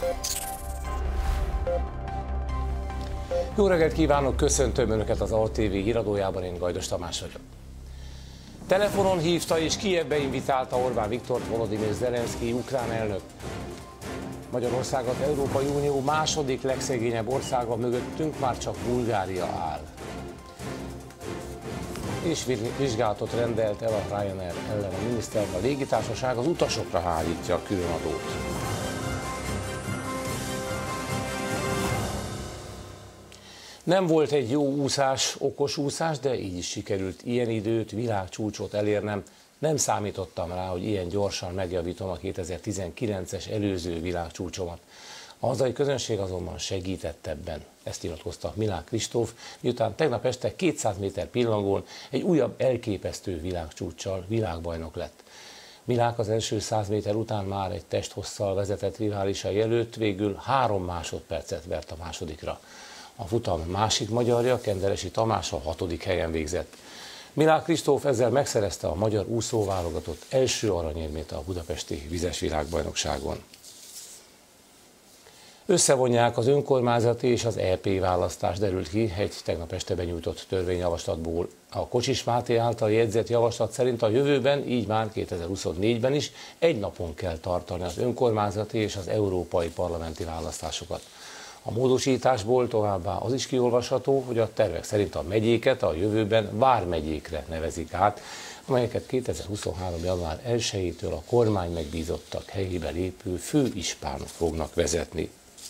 Jó reggelt kívánok, köszöntöm Önöket az ATV híradójában, én Gajdos Tamás vagyok. Telefonon hívta és Kijevbe invitálta Orbán Viktort Volodymyr Zelenszkij ukrán elnök. Magyarország az Európai Unió második legszegényebb országa, mögöttünk már csak Bulgária áll. És vizsgálatot rendelt el a Ryanair ellen a miniszter, a légitársaság az utasokra hárítja a különadót. Nem volt egy jó úszás, okos úszás, de így is sikerült ilyen időt, világcsúcsot elérnem. Nem számítottam rá, hogy ilyen gyorsan megjavítom a 2019-es előző világcsúcsomat. A hazai közönség azonban segített ebben. Ezt nyilatkozta Milák Kristóf, miután tegnap este 200 méter pillangón egy újabb elképesztő világcsúccsal világbajnok lett. Milák az első 100 méter után már egy testhosszal vezetett riválisai előtt végül 3 másodpercet vert a másodikra. A futam másik magyarja, Kenderesi Tamás a 6. helyen végzett. Milák Kristóf ezzel megszerezte a magyar úszóválogatott első aranyérmét a budapesti vizes világbajnokságon. Összevonják az önkormányzati és az EP választást, derült ki egy tegnap este benyújtott törvényjavaslatból. A Kocsis Máté által jegyzett javaslat szerint a jövőben, így már 2024-ben is egy napon kell tartani az önkormányzati és az európai parlamenti választásokat. A módosításból továbbá az is kiolvasható, hogy a tervek szerint a megyéket a jövőben vármegyékre nevezik át, amelyeket 2023. január 1-től a kormány megbízottak helyébe lépő főispánok fognak vezetni.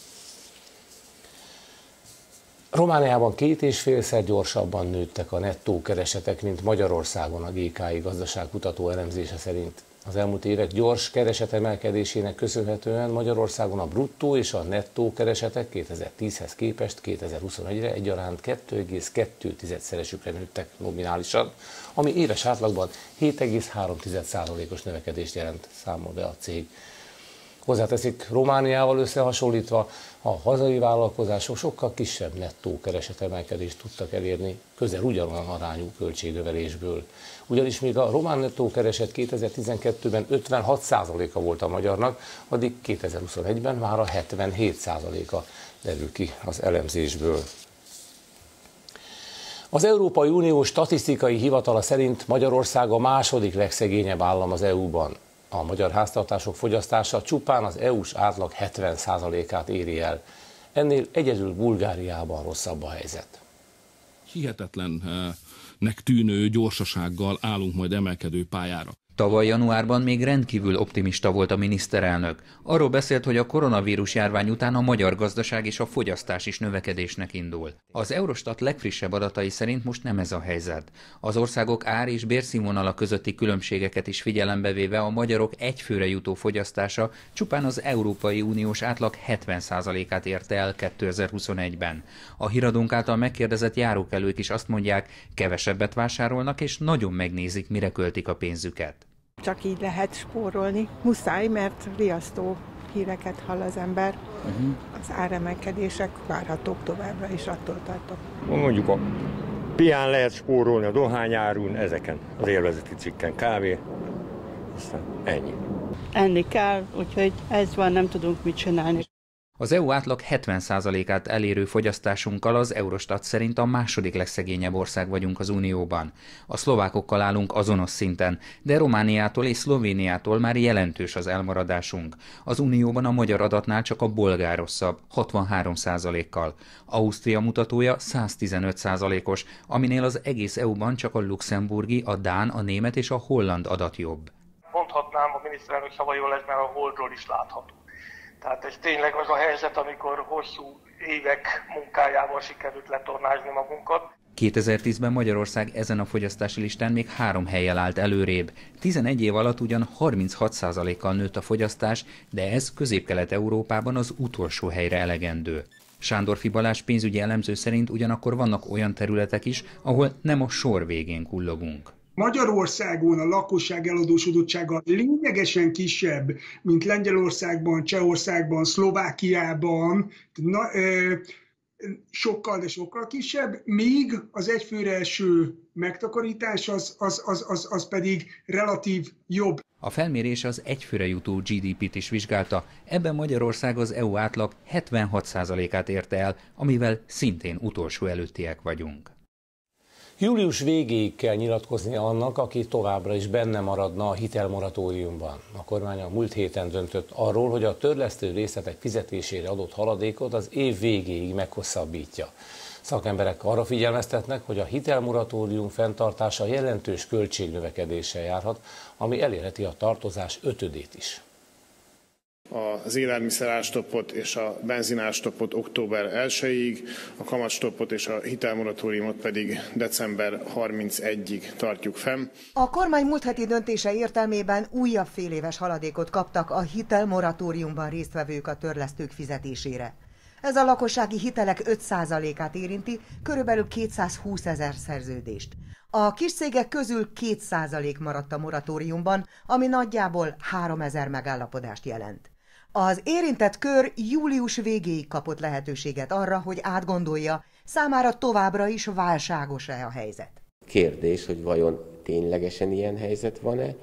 Romániában 2,5-szer gyorsabban nőttek a nettó keresetek, mint Magyarországon, a GKI gazdaságkutató elemzése szerint. Az elmúlt évek gyors keresetemelkedésének köszönhetően Magyarországon a bruttó és a nettó keresetek 2010-hez képest 2021-re egyaránt 2,2-szeresükre nőttek nominálisan, ami éves átlagban 7,3%-os növekedést jelent, számol be a cég. Hozzáteszik, Romániával összehasonlítva a hazai vállalkozások sokkal kisebb nettó keresetemelkedést tudtak elérni, közel ugyanolyan arányú költségnövelésből. Ugyanis még a román nettó kereset 2012-ben 56%-a volt a magyarnak, addig 2021-ben már a 77%-a derül ki az elemzésből. Az Európai Unió statisztikai hivatala szerint Magyarország a második legszegényebb állam az EU-ban. A magyar háztartások fogyasztása csupán az EU-s átlag 70%-át éri el. Ennél egyedül Bulgáriában rosszabb a helyzet. Hihetetlennek tűnő gyorsasággal állunk majd emelkedő pályára. Tavaly januárban még rendkívül optimista volt a miniszterelnök. Arról beszélt, hogy a koronavírus járvány után a magyar gazdaság és a fogyasztás is növekedésnek indul. Az Eurostat legfrissebb adatai szerint most nem ez a helyzet. Az országok ár- és bérszínvonala közötti különbségeket is figyelembe véve a magyarok egyfőre jutó fogyasztása csupán az Európai Uniós átlag 70%-át érte el 2021-ben. A híradónk által megkérdezett járókelők is azt mondják, kevesebbet vásárolnak és nagyon megnézik, mire költik a pénzüket. Csak így lehet spórolni. Muszáj, mert riasztó híreket hall az ember. Az áremelkedések várhatók továbbra is, attól tartok. Mondjuk a pián lehet spórolni, a dohányárun, ezeken, az élvezeti cikken, kávé, aztán ennyi. Enni kell, úgyhogy ez van, nem tudunk mit csinálni. Az EU átlag 70%-át elérő fogyasztásunkkal az Eurostat szerint a második legszegényebb ország vagyunk az Unióban. A szlovákokkal állunk azonos szinten, de Romániától és Szlovéniától már jelentős az elmaradásunk. Az Unióban a magyar adatnál csak a bolgár rosszabb, 63%-kal. Ausztria mutatója 115%-os, aminél az egész EU-ban csak a luxemburgi, a dán, a német és a holland adat jobb. Mondhatnám, a miniszterelnök szava jól lesz, mert a holdról is látható. Tehát ez tényleg az a helyzet, amikor hosszú évek munkájával sikerült letornázni magunkat. 2010-ben Magyarország ezen a fogyasztási listán még 3 hellyel állt előrébb. 11 év alatt ugyan 36%-kal nőtt a fogyasztás, de ez Közép-Kelet-Európában az utolsó helyre elegendő. Sándorfi Balázs pénzügyi elemző szerint ugyanakkor vannak olyan területek is, ahol nem a sor végén kullogunk. Magyarországon a lakosság eladósodottsága lényegesen kisebb, mint Lengyelországban, Csehországban, Szlovákiában, sokkal, de sokkal kisebb, míg az egyfőre eső megtakarítás az pedig relatív jobb. A felmérés az egyfőre jutó GDP-t is vizsgálta, ebben Magyarország az EU átlag 76%-át érte el, amivel szintén utolsó előttiek vagyunk. Július végéig kell nyilatkoznia annak, aki továbbra is benne maradna a hitelmoratóriumban. A kormány a múlt héten döntött arról, hogy a törlesztő részletek fizetésére adott haladékot az év végéig meghosszabbítja. Szakemberek arra figyelmeztetnek, hogy a hitelmoratórium fenntartása jelentős költségnövekedéssel járhat, ami elérheti a tartozás 5-ödét is. Az élelmiszer árstoppot és a benzin árstoppot október 1-ig, a kamatstoppot és a hitelmoratóriumot pedig december 31-ig tartjuk fenn. A kormány múlt heti döntése értelmében újabb féléves haladékot kaptak a hitelmoratóriumban résztvevők a törlesztők fizetésére. Ez a lakossági hitelek 5%-át érinti, körülbelül 220 000 szerződést. A kis cégek közül 2% maradt a moratóriumban, ami nagyjából 3000 megállapodást jelent. Az érintett kör július végéig kapott lehetőséget arra, hogy átgondolja, számára továbbra is válságos-e a helyzet. Kérdés, hogy vajon ténylegesen ilyen helyzet van-e,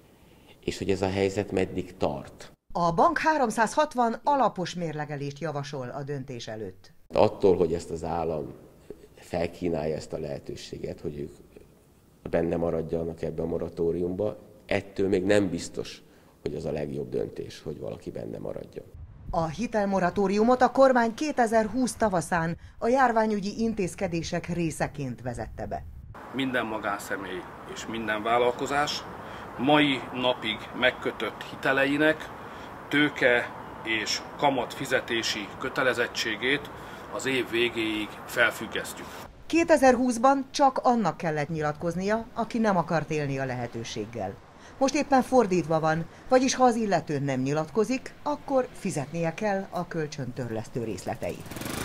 és hogy ez a helyzet meddig tart. A bank 360 alapos mérlegelést javasol a döntés előtt. Attól, hogy ezt az állam felkínálja ezt a lehetőséget, hogy ők benne maradjanak ebbe a moratóriumba, ettől még nem biztos, hogy az a legjobb döntés, hogy valaki benne maradjon. A hitelmoratóriumot a kormány 2020 tavaszán a járványügyi intézkedések részeként vezette be. Minden magánszemély és minden vállalkozás mai napig megkötött hiteleinek tőke és kamat fizetési kötelezettségét az év végéig felfüggesztjük. 2020-ban csak annak kellett nyilatkoznia, aki nem akart élni a lehetőséggel. Most éppen fordítva van, vagyis ha az illető nem nyilatkozik, akkor fizetnie kell a kölcsöntörlesztő részleteit.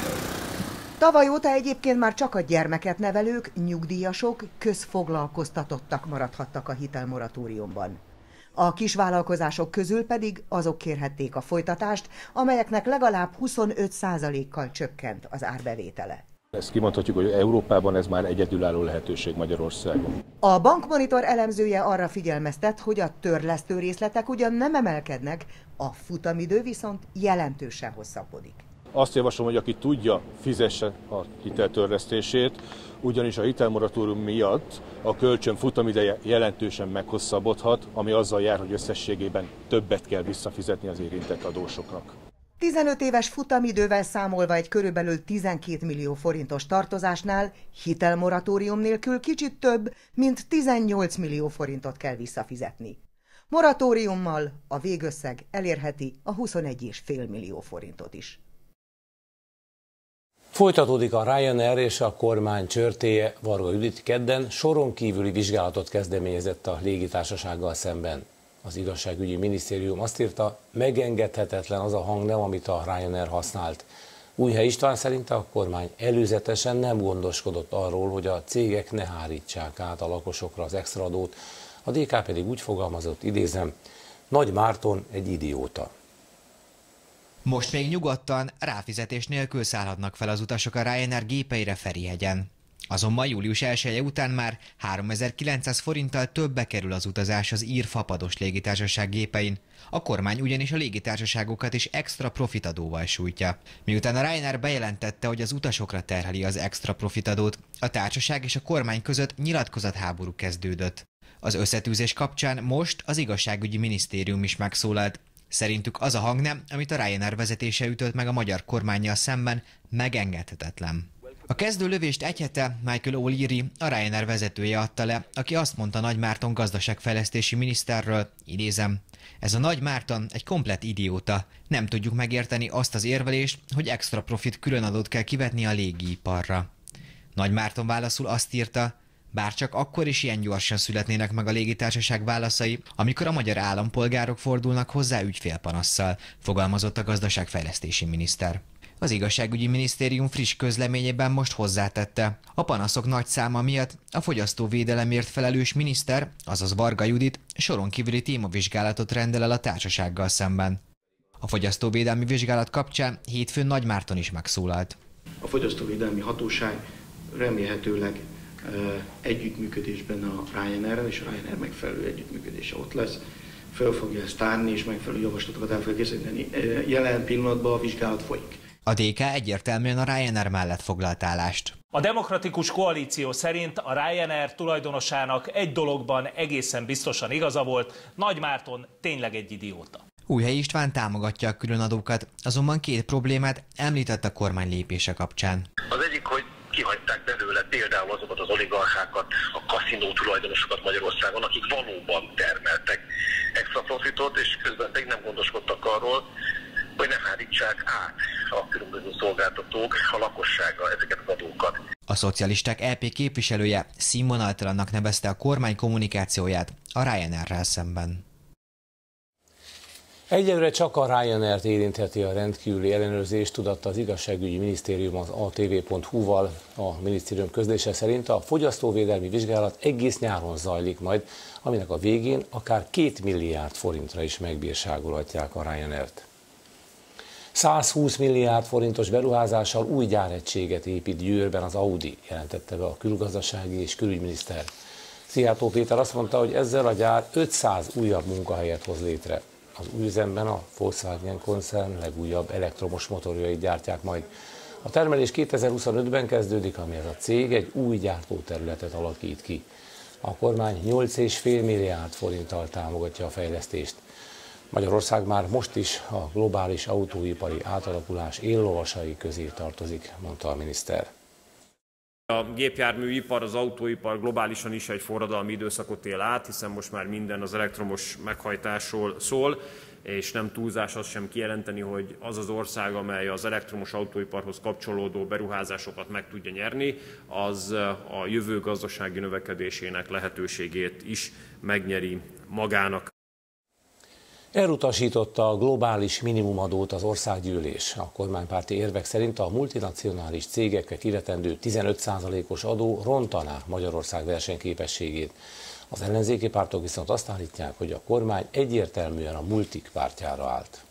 Tavaly óta egyébként már csak a gyermeket nevelők, nyugdíjasok, közfoglalkoztatottak maradhattak a hitelmoratóriumban. A kisvállalkozások közül pedig azok kérhették a folytatást, amelyeknek legalább 25%-kal csökkent az árbevétele. Ezt kimondhatjuk, hogy Európában ez már egyedülálló lehetőség Magyarországon. A Bankmonitor elemzője arra figyelmeztet, hogy a törlesztő részletek ugyan nem emelkednek, a futamidő viszont jelentősen hosszabbodik. Azt javaslom, hogy aki tudja, fizesse a hiteltörlesztését, ugyanis a hitelmoratórium miatt a kölcsön futamideje jelentősen meghosszabbodhat, ami azzal jár, hogy összességében többet kell visszafizetni az érintett adósoknak. 15 éves futamidővel számolva egy körülbelül 12 millió forintos tartozásnál hitelmoratórium nélkül kicsit több, mint 18 millió forintot kell visszafizetni. Moratóriummal a végösszeg elérheti a 21,5 millió forintot is. Folytatódik a Ryanair és a kormány csörtéje. Varga Judit kedden soron kívüli vizsgálatot kezdeményezett a légitársasággal szemben. Az igazságügyi minisztérium azt írta, megengedhetetlen az a hangnem, amit a Ryanair használt. Újhely István szerint a kormány előzetesen nem gondoskodott arról, hogy a cégek ne hárítsák át a lakosokra az extraadót, a DK pedig úgy fogalmazott, idézem, Nagy Márton egy idióta. Most még nyugodtan, ráfizetés nélkül szállhatnak fel az utasok a Ryanair gépeire Ferihegyen. Azonban július 1-e után már 3900 forinttal többbe kerül az utazás az ír Fapados légitársaság gépein. A kormány ugyanis a légitársaságokat is extra profitadóval sújtja. Miután a Ryanair bejelentette, hogy az utasokra terheli az extra profitadót, a társaság és a kormány között nyilatkozatháború kezdődött. Az összetűzés kapcsán most az igazságügyi minisztérium is megszólalt. Szerintük az a hangnem, amit a Ryanair vezetése ütött meg a magyar kormánnyal szemben, megengedhetetlen. A kezdő lövést egy hete Michael O'Leary, a Ryanair vezetője adta le, aki azt mondta Nagy Márton gazdaságfejlesztési miniszterről, idézem, ez a Nagy Márton egy komplett idióta. Nem tudjuk megérteni azt az érvelést, hogy extra profit különadót kell kivetni a légiiparra. Nagy Márton válaszul azt írta, bár csak akkor is ilyen gyorsan születnének meg a légitársaság válaszai, amikor a magyar állampolgárok fordulnak hozzá ügyfélpanasszal, fogalmazott a gazdaságfejlesztési miniszter. Az igazságügyi minisztérium friss közleményében most hozzátette, a panaszok nagy száma miatt a fogyasztóvédelemért felelős miniszter, azaz Varga Judit soron kívüli témavizsgálatot rendel el a társasággal szemben. A fogyasztóvédelmi vizsgálat kapcsán hétfőn Nagy Márton is megszólalt. A fogyasztóvédelmi hatóság remélhetőleg együttműködésben a Ryanair-rel, és a Ryanair megfelelő együttműködése ott lesz, föl fogja ezt tárni, és megfelelő javaslatokat el fogja készíteni. Jelen pillanatban a vizsgálat folyik. A DK egyértelműen a Ryanair mellett foglalt állást. A Demokratikus Koalíció szerint a Ryanair tulajdonosának egy dologban egészen biztosan igaza volt, Nagy Márton tényleg egy idióta. Újhelyi István támogatja a különadókat, azonban két problémát említett a kormány lépése kapcsán. Az egyik, hogy kihagyták belőle például azokat az oligarchákat, a kaszinó tulajdonosokat Magyarországon, akik valóban termeltek extra profitot, és közben pedig nem gondoskodtak arról, hogy ne hárítsák át a különböző szolgáltatók a lakosságra ezeket az adókat. A szocialisták EP képviselője színvonaltalannak nevezte a kormány kommunikációját a Ryanairrel szemben. Egyelőre csak a Ryanair-t érintheti a rendkívüli ellenőrzés, tudatta az igazságügyi minisztérium az ATV.hu-val. A minisztérium közlése szerint a fogyasztóvédelmi vizsgálat egész nyáron zajlik majd, aminek a végén akár 2 milliárd forintra is megbírságolhatják a Ryanair-t. 120 milliárd forintos beruházással új gyáregységet épít Győrben az Audi, jelentette be a külgazdasági és külügyminiszter. Szijjártó Péter azt mondta, hogy ezzel a gyár 500 újabb munkahelyet hoz létre. Az új üzemben a Volkswagen koncern legújabb elektromos motorjait gyártják majd. A termelés 2025-ben kezdődik, amihez a cég egy új gyártóterületet alakít ki. A kormány 8,5 milliárd forinttal támogatja a fejlesztést. Magyarország már most is a globális autóipari átalakulás éllovasai közé tartozik, mondta a miniszter. A gépjárműipar, az autóipar globálisan is egy forradalmi időszakot él át, hiszen most már minden az elektromos meghajtásról szól, és nem túlzás azt sem kijelenteni, hogy az az ország, amely az elektromos autóiparhoz kapcsolódó beruházásokat meg tudja nyerni, az a jövő gazdasági növekedésének lehetőségét is megnyeri magának. Elutasította a globális minimumadót az országgyűlés. A kormánypárti érvek szerint a multinacionális cégekre kivetendő 15%-os adó rontaná Magyarország versenyképességét. Az ellenzéki pártok viszont azt állítják, hogy a kormány egyértelműen a multik pártjára állt.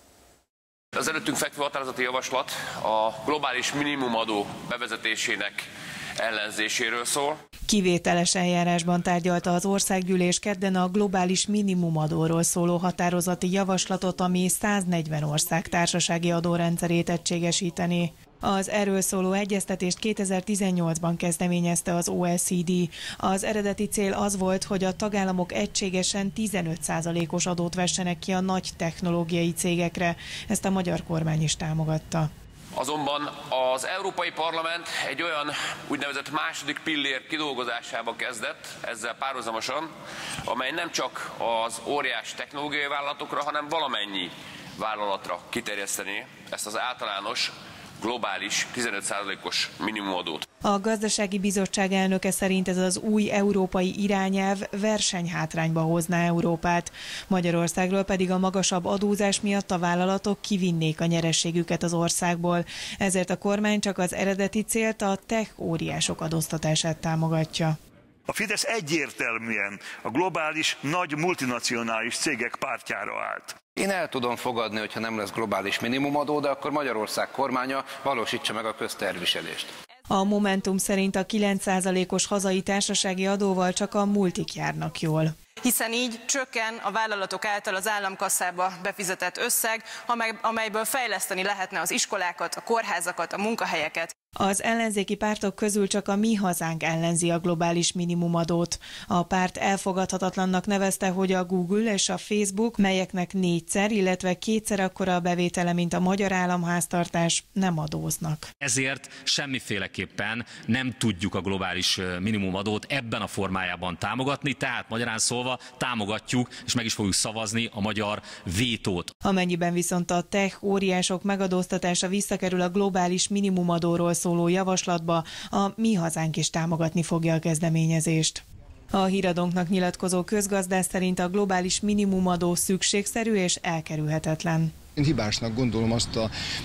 Az előttünk fekvő határozati javaslat a globális minimumadó bevezetésének ellenzéséről szól. Kivételes eljárásban tárgyalta az országgyűlés kedden a globális minimumadóról szóló határozati javaslatot, ami 140 ország társasági adórendszerét egységesíteni. Az erről szóló egyeztetést 2018-ban kezdeményezte az OECD. Az eredeti cél az volt, hogy a tagállamok egységesen 15%-os adót vessenek ki a nagy technológiai cégekre. Ezt a magyar kormány is támogatta. Azonban az Európai Parlament egy olyan úgynevezett második pillér kidolgozásába kezdett, ezzel párhuzamosan, amely nem csak az óriás technológiai vállalatokra, hanem valamennyi vállalatra kiterjeszteni ezt az általános globális 15%-os minimumadót. A Gazdasági Bizottság elnöke szerint ez az új európai irányelv versenyhátrányba hozná Európát. Magyarországról pedig a magasabb adózás miatt a vállalatok kivinnék a nyerességüket az országból. Ezért a kormány csak az eredeti célt, a tech óriások adóztatását támogatja. A Fidesz egyértelműen a globális nagy multinacionális cégek pártjára állt. Én el tudom fogadni, hogyha nem lesz globális minimumadó, de akkor Magyarország kormánya valósítsa meg a közterviselést. A Momentum szerint a 9%-os hazai társasági adóval csak a multik járnak jól. Hiszen így csökken a vállalatok által az államkasszába befizetett összeg, amelyből fejleszteni lehetne az iskolákat, a kórházakat, a munkahelyeket. Az ellenzéki pártok közül csak a Mi Hazánk ellenzi a globális minimumadót. A párt elfogadhatatlannak nevezte, hogy a Google és a Facebook, melyeknek 4-szer, illetve 2-szer akkora a bevétele, mint a magyar államháztartás, nem adóznak. Ezért semmiféleképpen nem tudjuk a globális minimumadót ebben a formájában támogatni, tehát magyarán szólva támogatjuk és meg is fogjuk szavazni a magyar vétót. Amennyiben viszont a tech óriások megadóztatása visszakerül a globális minimumadóról szóló javaslatba, a Mi Hazánk is támogatni fogja a kezdeményezést. A Híradónknak nyilatkozó közgazdász szerint a globális minimumadó szükségszerű és elkerülhetetlen. Én hibásnak gondolom azt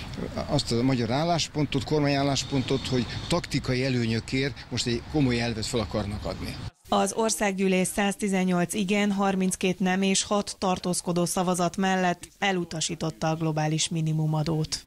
a magyar álláspontot, kormányálláspontot, hogy taktikai előnyökért most egy komoly elvet fel akarnak adni. Az országgyűlés 118 igen, 32 nem és 6 tartózkodó szavazat mellett elutasította a globális minimumadót.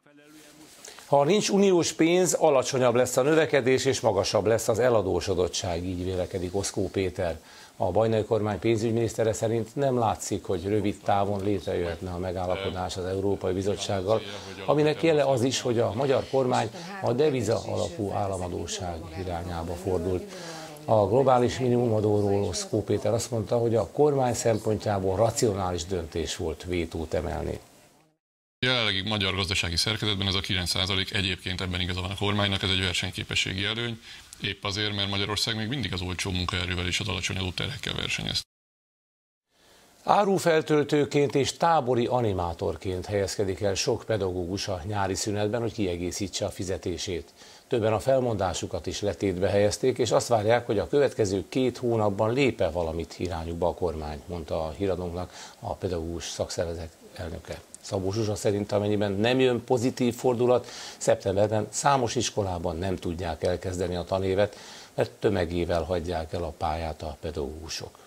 Ha nincs uniós pénz, alacsonyabb lesz a növekedés és magasabb lesz az eladósodottság, így vélekedik Oszkó Péter. A bajnai kormány pénzügyminisztere szerint nem látszik, hogy rövid távon létrejöhetne a megállapodás az Európai Bizottsággal, aminek jele az is, hogy a magyar kormány a deviza alapú államadósság irányába fordult. A globális minimumadóról Oszkó Péter azt mondta, hogy a kormány szempontjából racionális döntés volt vétót emelni. Jelenlegi magyar gazdasági szerkezetben ez a 9% egyébként ebben igaza van a kormánynak, ez egy versenyképességi előny, épp azért, mert Magyarország még mindig az olcsó munkaerővel és az alacsony adóterhekkel versenyez. Árufeltöltőként és tábori animátorként helyezkedik el sok pedagógus a nyári szünetben, hogy kiegészítse a fizetését. Többen a felmondásukat is letétbe helyezték, és azt várják, hogy a következő 2 hónapban lép-e valamit irányukba a kormány, mondta a Híradónknak a pedagógus szakszervezet elnöke. Szabó Zsuzsa szerint, amennyiben nem jön pozitív fordulat, szeptemberben számos iskolában nem tudják elkezdeni a tanévet, mert tömegével hagyják el a pályát a pedagógusok.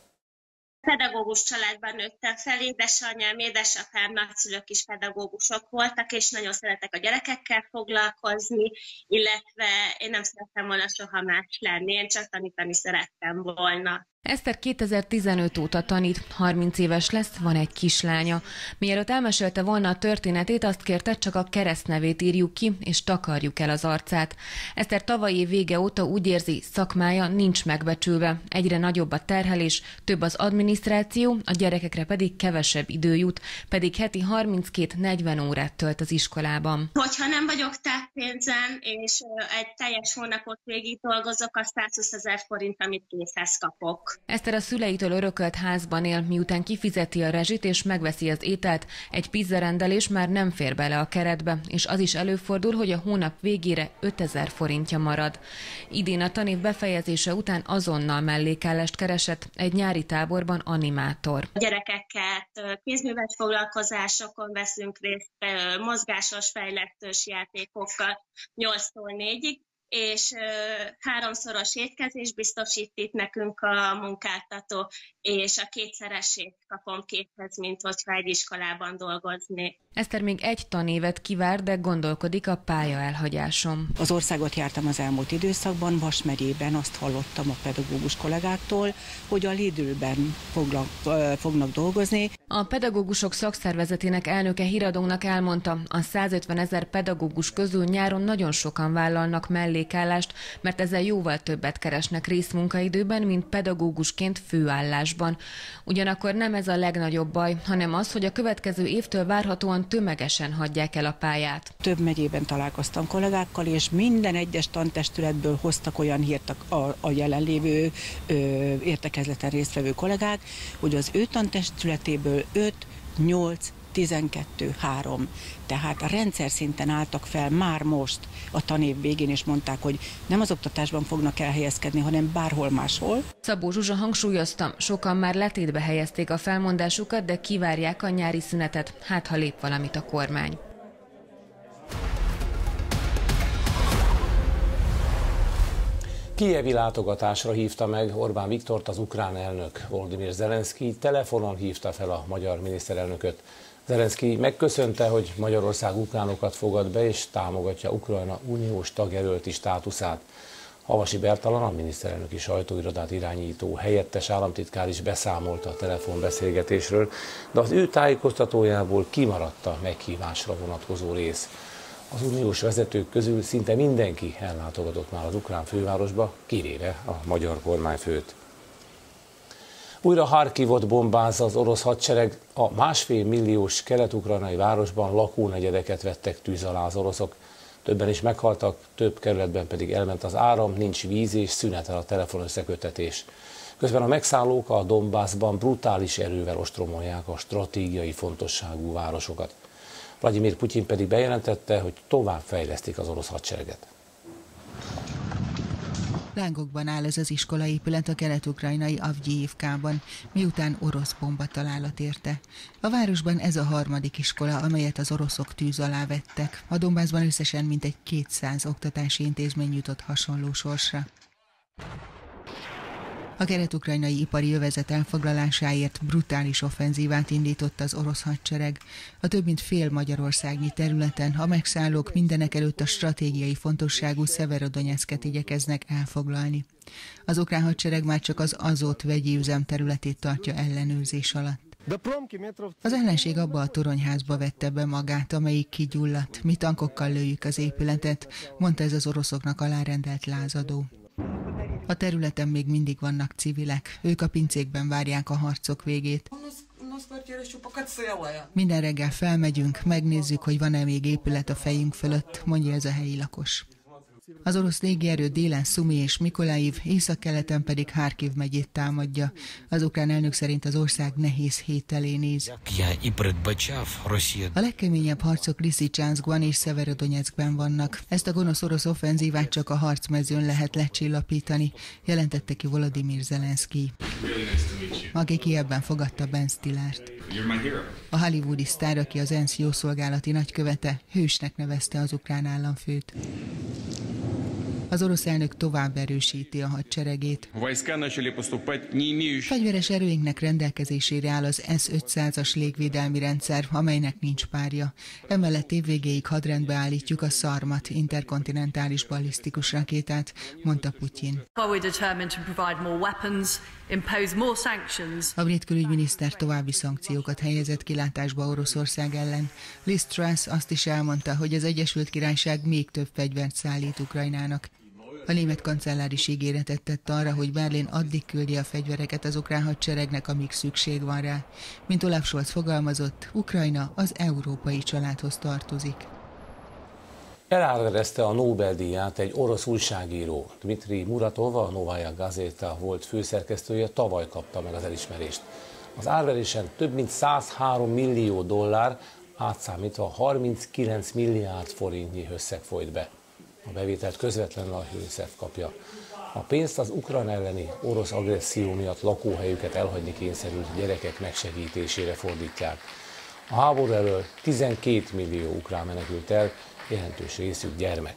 Pedagógus családban nőttem fel, édesanyám, édesapám, nagyszülők is pedagógusok voltak, és nagyon szeretek a gyerekekkel foglalkozni, illetve én nem szerettem volna soha más lenni, én csak tanítani szerettem volna. Eszter 2015 óta tanít, 30 éves lesz, van egy kislánya. Mielőtt elmesélte volna a történetét, azt kérte, csak a keresztnevét írjuk ki, és takarjuk el az arcát. Eszter tavalyi év vége óta úgy érzi, szakmája nincs megbecsülve. Egyre nagyobb a terhelés, több az adminisztráció, a gyerekekre pedig kevesebb idő jut, pedig heti 32-40 órát tölt az iskolában. Hogyha nem vagyok táppénzen, és egy teljes hónapot végig dolgozok, az 120 000 forint, amit készhez kapok. Eszter a szüleitől örökölt házban él, miután kifizeti a rezsit és megveszi az ételt, egy pizzarendelés már nem fér bele a keretbe, és az is előfordul, hogy a hónap végére 5000 forintja marad. Idén a tanév befejezése után azonnal mellékállást keresett, egy nyári táborban animátor. A gyerekeket kézműves foglalkozásokon veszünk részt, mozgásos fejlesztős játékokkal 8-tól 4-ig, és 3-szoros étkezés biztosít itt nekünk a munkáltató, és a 2-szeresét kapom kéthez, mint hogyha egy iskolában dolgozni. Eszter még egy tanévet kivár, de gondolkodik a pálya elhagyásom. Az országot jártam az elmúlt időszakban, Vas megyében azt hallottam a pedagógus kollégáktól, hogy a Lidlben fognak dolgozni. A pedagógusok szakszervezetének elnöke Híradónknak elmondta, a 150 000 pedagógus közül nyáron nagyon sokan vállalnak mellékállást, mert ezzel jóval többet keresnek részmunkaidőben, mint pedagógusként főállásban. Ugyanakkor nem ez a legnagyobb baj, hanem az, hogy a következő évtől várhatóan tömegesen hagyják el a pályát. Több megyében találkoztam kollégákkal, és minden egyes tantestületből hoztak olyan hírt a jelenlévő értekezleten résztvevő kollégák, hogy az ő tantestületéből 5, 8, 12-3. Tehát a rendszer szinten álltak fel már most a tanév végén, és mondták, hogy nem az oktatásban fognak elhelyezkedni, hanem bárhol máshol. Szabó Zsuzsa hangsúlyozta, sokan már letétbe helyezték a felmondásukat, de kivárják a nyári szünetet, hát ha lép valamit a kormány. Kijevi látogatásra hívta meg Orbán Viktort az ukrán elnök. Volodymyr Zelenszky telefonon hívta fel a magyar miniszterelnököt. Zelenszky megköszönte, hogy Magyarország ukránokat fogad be és támogatja Ukrajna uniós tagjelölti státuszát. Havasi Bertalan, a miniszterelnöki sajtóirodát irányító helyettes államtitkár is beszámolt a telefonbeszélgetésről, de az ő tájékoztatójából kimaradt a meghívásra vonatkozó rész. Az uniós vezetők közül szinte mindenki ellátogatott már az ukrán fővárosba, kivéve a magyar kormányfőt. Újra Harkivot bombázza az orosz hadsereg, a 1,5 milliós kelet-ukrajnai városban lakónegyedeket vettek tűz alá az oroszok. Többen is meghaltak, több kerületben pedig elment az áram, nincs víz és szünetel a telefonösszeköttetés. Közben a megszállók a Donbassban brutális erővel ostromolják a stratégiai fontosságú városokat. Vladimir Putyin pedig bejelentette, hogy tovább fejlesztik az orosz hadsereget. Lángokban áll ez az iskolaépület a kelet-ukrajnai Avgyijivkában, miután orosz bombatalálat érte. A városban ez a harmadik iskola, amelyet az oroszok tűz alá vettek. A Donbassban összesen mintegy 200 oktatási intézmény jutott hasonló sorsra. A kelet-ukrajnai ipari övezet elfoglalásáért brutális offenzívát indított az orosz hadsereg. A több mint fél magyarországnyi területen a megszállók mindenekelőtt a stratégiai fontosságú Szeverodonyecket igyekeznek elfoglalni. Az ukrán hadsereg már csak az Azot vegyi üzem területét tartja ellenőrzés alatt. Az ellenség abba a toronyházba vette be magát, amelyik kigyulladt. Mi tankokkal lőjük az épületet, mondta ez az oroszoknak alárendelt lázadó. A területen még mindig vannak civilek, ők a pincékben várják a harcok végét. Minden reggel felmegyünk, megnézzük, hogy van-e még épület a fejünk fölött, mondja ez a helyi lakos. Az orosz légierő délen Szumi és Mikolaiv, északkeleten pedig Harkiv megyét támadja. Az ukrán elnök szerint az ország nehéz hét elé néz. A legkeményebb harcok Liszicsanszkban és Szeverodonyeckben vannak. Ezt a gonosz orosz offenzívát csak a harcmezőn lehet lecsillapítani, jelentette ki Volodymyr Zelenszkij, aki Kijevben fogadta Ben Stillert. A hollywoodi sztár, aki az ENSZ jószolgálati nagykövete, hősnek nevezte az ukrán államfőt. Az orosz elnök tovább erősíti a hadseregét. Fegyveres erőinknek rendelkezésére áll az S-500-as légvédelmi rendszer, amelynek nincs párja. Emellett évvégéig hadrendbe állítjuk a Szarmat interkontinentális ballisztikus rakétát, mondta Putyin. A brit külügyminiszter további szankciókat helyezett kilátásba Oroszország ellen. Liz Truss azt is elmondta, hogy az Egyesült Királyság még több fegyvert szállít Ukrajnának. A német kancellár is ígéretet tett arra, hogy Berlin addig küldi a fegyvereket az ukrán hadseregnek, amíg szükség van rá. Mint Olaf Scholz fogalmazott, Ukrajna az európai családhoz tartozik. Elárverezte a Nobel-díját egy orosz újságíró. Dmitri Muratov, a Novaja Gazeta volt főszerkesztője, tavaly kapta meg az elismerést. Az árverésen több mint 103 millió dollár, átszámítva 39 milliárd forintnyi összeg folyt be. A bevételt közvetlenül a UNICEF kapja. A pénzt az ukrán elleni orosz agresszió miatt lakóhelyüket elhagyni kényszerült gyerekek megsegítésére fordítják. A háború elől 12 millió ukrán menekült el, jelentős részük gyermek.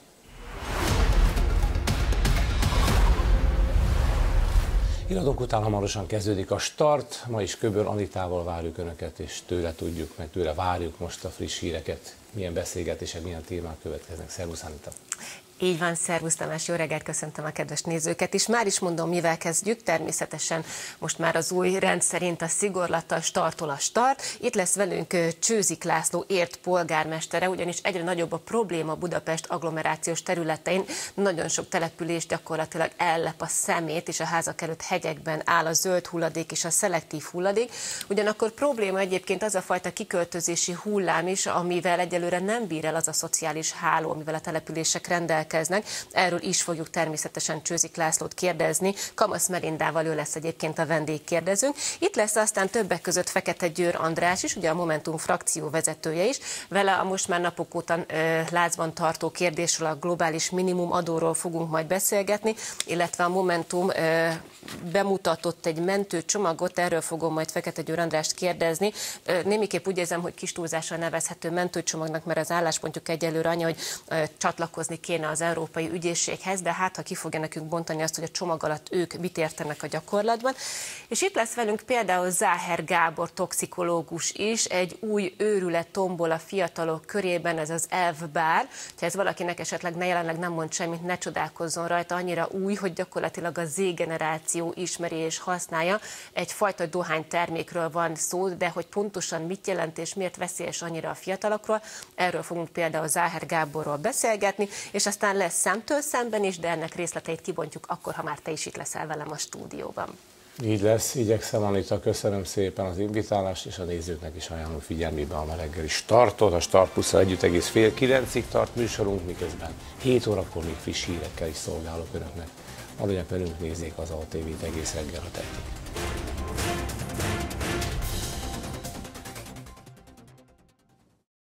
Híradók után hamarosan kezdődik a Start, ma is Köbör Anitával várjuk Önöket, és tőle tudjuk, meg tőle várjuk most a friss híreket, milyen beszélgetések, milyen témák következnek. Szervusz Anita! Így van, szervusz Tamás, jó reggelt, köszöntöm a kedves nézőket is. Már is mondom, mivel kezdjük, természetesen most már az új rend szerint a szigorlattal startol a Start. Itt lesz velünk Csőzik László ért polgármestere, ugyanis egyre nagyobb a probléma Budapest agglomerációs területein. Nagyon sok település gyakorlatilag ellep a szemét, és a házak előtt hegyekben áll a zöld hulladék és a szelektív hulladék. Ugyanakkor probléma egyébként az a fajta kiköltözési hullám is, amivel egyelőre nem bír el az a szociális háló, amivel a települések rendelkeznek. Erről is fogjuk természetesen Csőzik Lászlót kérdezni. Kamasz Merindával, ő lesz egyébként a vendégkérdezőnk. Itt lesz aztán többek között Fekete Győr András is, ugye a Momentum frakció vezetője is. Vele a most már napok óta lázban tartó kérdésről, a globális minimum adóról fogunk majd beszélgetni, illetve a Momentum bemutatott egy mentőcsomagot, erről fogom majd Fekete Győr Andrást kérdezni. Némiképp úgy érzem, hogy kis túlzással nevezhető mentőcsomagnak, mert az álláspontjuk egyelőre annyi, hogy csatlakozni kéne az Európai Ügyészséghez, de hát ha ki fogja nekünk bontani azt, hogy a csomag alatt ők mit értenek a gyakorlatban. És itt lesz velünk például Záher Gábor toxikológus is, egy új őrület tombol a fiatalok körében, ez az elfbár. Ha ez valakinek esetleg jelenleg nem mond semmit, ne csodálkozzon rajta, annyira új, hogy gyakorlatilag a Z-generáció ismeri és használja. Egyfajta dohánytermékről van szó, de hogy pontosan mit jelent és miért veszélyes annyira a fiatalokról, erről fogunk például Záher Gáborról beszélgetni, és aztán lesz Szemtől szemben is, de ennek részleteit kibontjuk akkor, ha már te is itt leszel velem a stúdióban. Így lesz, igyekszem, Anita, köszönöm szépen az invitálást, és a nézőknek is ajánlom figyelmébe a reggeli Startot. A Start Plusszal együtt egész fél 9-ig tart műsorunk, miközben 7 órakor még friss hírekkel is szolgálok Önöknek. Maradjanak velünk, nézzék az ATV-t egész reggel, ha tették.